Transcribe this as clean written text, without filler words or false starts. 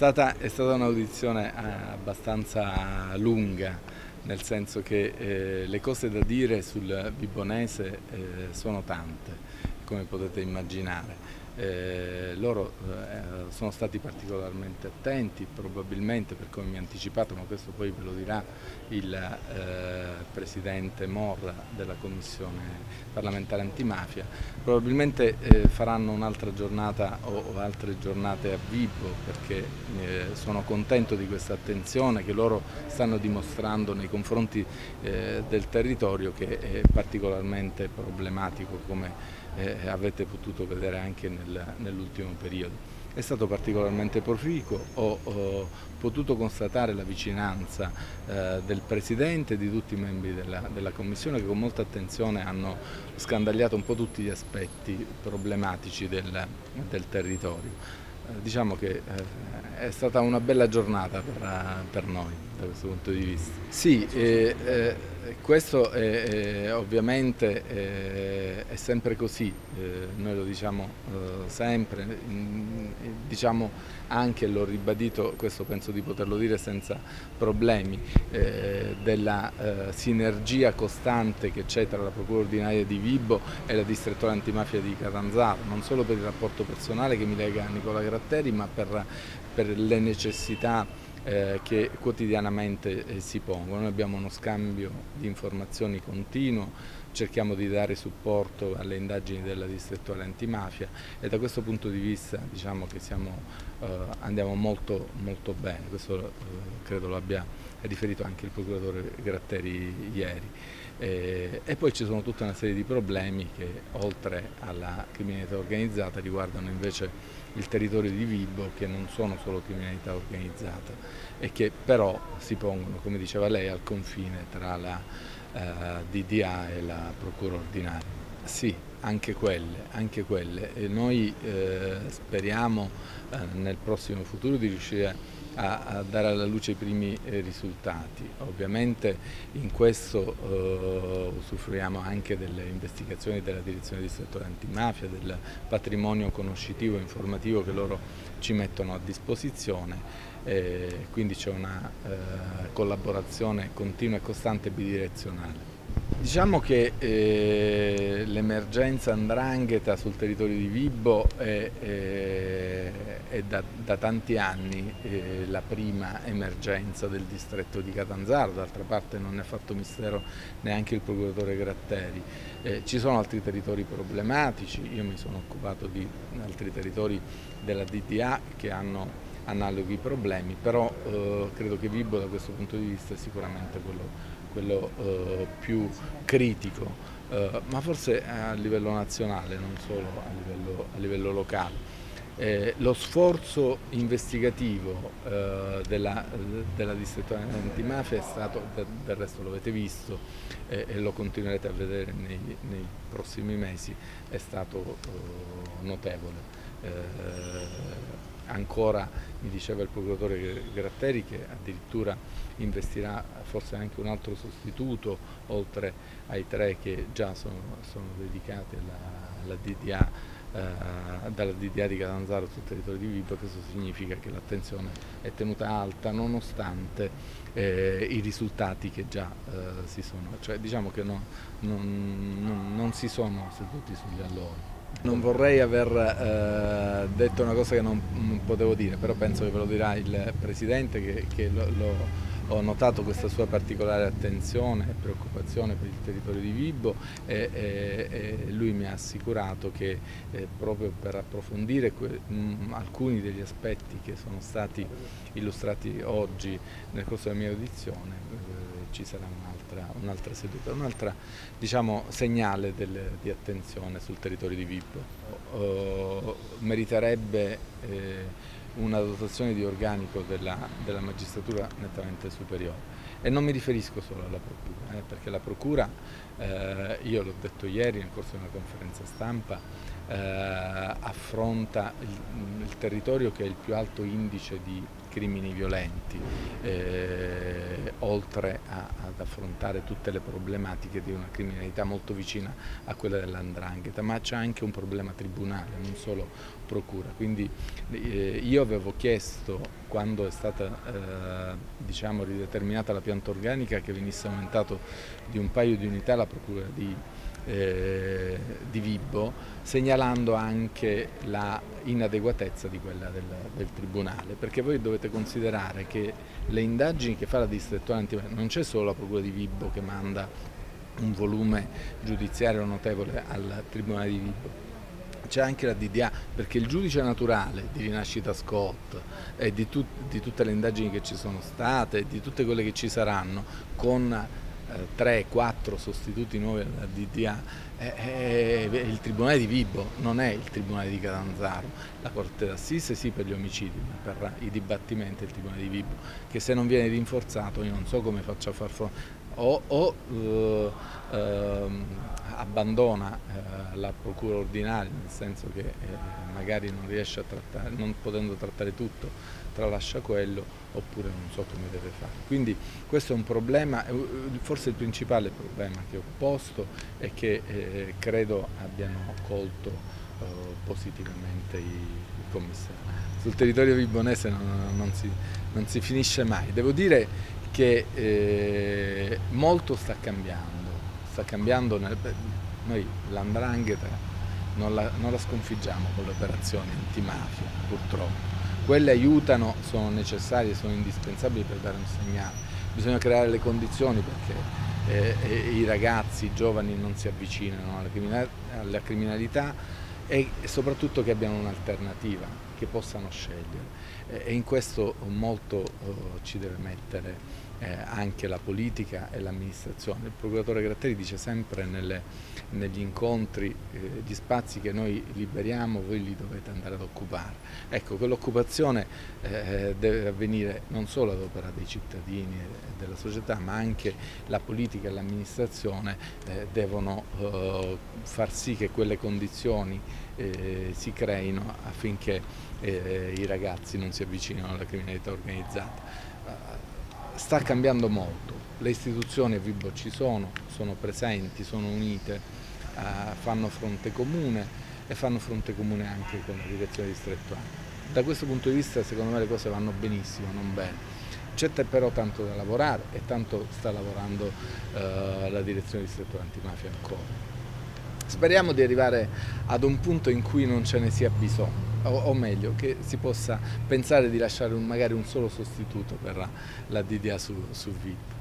È stata un'audizione abbastanza lunga, nel senso che le cose da dire sul Vibonese sono tante, come potete immaginare. Loro sono stati particolarmente attenti, probabilmente per come mi ha anticipato, ma questo poi ve lo dirà il Presidente Morra della Commissione parlamentare antimafia. Probabilmente faranno un'altra giornata o altre giornate a Vibo, perché sono contento di questa attenzione che loro stanno dimostrando nei confronti del territorio, che è particolarmente problematico, come avete potuto vedere anche nell'ultimo periodo. È stato particolarmente proficuo, ho potuto constatare la vicinanza del Presidente e di tutti i membri della Commissione, che con molta attenzione hanno scandagliato un po' tutti gli aspetti problematici del territorio. Diciamo che è stata una bella giornata per noi da questo punto di vista. Sì, questo ovviamente è sempre così, noi lo diciamo sempre, diciamo anche, l'ho ribadito, questo penso di poterlo dire senza problemi, della sinergia costante che c'è tra la Procura ordinaria di Vibo e la distrettuale antimafia di Catanzaro, non solo per il rapporto personale che mi lega a Nicola Gratteri, ma per le necessità che quotidianamente si pongono. Noi abbiamo uno scambio di informazioni continuo, cerchiamo di dare supporto alle indagini della distrettuale antimafia e da questo punto di vista diciamo che andiamo molto bene. Questo credo lo abbia riferito anche il procuratore Gratteri ieri. E poi ci sono tutta una serie di problemi che, oltre alla criminalità organizzata, riguardano invece il territorio di Vibo, che non sono solo criminalità organizzata e che però si pongono, come diceva lei, al confine tra la DDA e la Procura ordinaria. Sì, anche quelle. E noi speriamo nel prossimo futuro di riuscire a dare alla luce i primi risultati. Ovviamente in questo usufruiamo anche delle investigazioni della direzione distrettuale antimafia, del patrimonio conoscitivo e informativo che loro ci mettono a disposizione, quindi c'è una collaborazione continua e costante e bidirezionale. Diciamo che l'emergenza 'ndrangheta sul territorio di Vibo è da tanti anni la prima emergenza del distretto di Catanzaro, d'altra parte non ne ha fatto mistero neanche il procuratore Gratteri. Ci sono altri territori problematici, io mi sono occupato di altri territori della DDA che hanno analoghi problemi, però credo che Vibo da questo punto di vista è sicuramente quello più critico, ma forse a livello nazionale, non solo a livello locale. Lo sforzo investigativo della distrettuale antimafia è stato, del resto lo avete visto e lo continuerete a vedere nei prossimi mesi, è stato notevole. Ancora mi diceva il procuratore Gratteri che addirittura investirà forse anche un altro sostituto, oltre ai 3 che già sono dedicati alla DDA, dalla DDA di Catanzaro sul territorio di Vibo. Questo significa che l'attenzione è tenuta alta nonostante i risultati che già si sono, cioè diciamo che non si sono seduti sugli allori. Non vorrei aver detto una cosa che non potevo dire, però penso che ve lo dirà il Presidente, che ho notato questa sua particolare attenzione e preoccupazione per il territorio di Vibo e lui mi ha assicurato che proprio per approfondire alcuni degli aspetti che sono stati illustrati oggi nel corso della mia audizione ci sarà un'altra seduta, un'altra diciamo, segnale di attenzione sul territorio di Vibo. Meriterebbe una dotazione di organico della magistratura nettamente superiore. E non mi riferisco solo alla Procura, perché la Procura, io l'ho detto ieri nel corso di una conferenza stampa, affronta il territorio che ha il più alto indice di crimini violenti, oltre ad affrontare tutte le problematiche di una criminalità molto vicina a quella dell''ndrangheta, ma c'è anche un problema tribunale, non solo procura. Quindi io avevo chiesto, quando è stata diciamo, rideterminata la pianta organica, che venisse aumentato di un paio di unità la procura di Vibo, segnalando anche la inadeguatezza di quella del Tribunale, perché voi dovete considerare che le indagini che fa la distrettuale antimafia, non c'è solo la procura di Vibo che manda un volume giudiziario notevole al Tribunale di Vibo, c'è anche la DDA, perché il giudice naturale di Rinascita Scott e di tutte le indagini che ci sono state e di tutte quelle che ci saranno, con 3-4 sostituti nuovi alla DDA, il Tribunale di Vibo non è il Tribunale di Catanzaro. La Corte d'Assise sì per gli omicidi, ma per i dibattimenti è il Tribunale di Vibo, che se non viene rinforzato io non so come faccio a far fronte. Abbandona la procura ordinaria, nel senso che magari non riesce a trattare, non potendo trattare tutto, tralascia quello, oppure non so come deve fare. Quindi questo è un problema, forse il principale problema che ho posto e che credo abbiano colto positivamente i commissari. Sul territorio vibonese non si finisce mai. Devo dire che molto sta cambiando noi l''ndrangheta non la sconfiggiamo con le operazioni antimafia, purtroppo. Quelle aiutano, sono necessarie, sono indispensabili per dare un segnale. Bisogna creare le condizioni perché i ragazzi, i giovani non si avvicinano alla criminalità e soprattutto che abbiano un'alternativa, che possano scegliere. E in questo molto ci deve mettere anche la politica e l'amministrazione. Il procuratore Gratteri dice sempre negli incontri: gli spazi che noi liberiamo voi li dovete andare ad occupare. Ecco, quell'occupazione deve avvenire non solo ad opera dei cittadini e della società, ma anche la politica e l'amministrazione devono far sì che quelle condizioni si creino affinché i ragazzi non si avvicinino alla criminalità organizzata. Sta cambiando molto, le istituzioni a Vibo ci sono presenti, sono unite, fanno fronte comune e fanno fronte comune anche con la direzione distrettuale. Da questo punto di vista secondo me le cose vanno benissimo, non bene. C'è però tanto da lavorare e tanto sta lavorando la direzione distrettuale antimafia ancora. Speriamo di arrivare ad un punto in cui non ce ne sia bisogno, o meglio, che si possa pensare di lasciare magari un solo sostituto per la DDA su Vibo.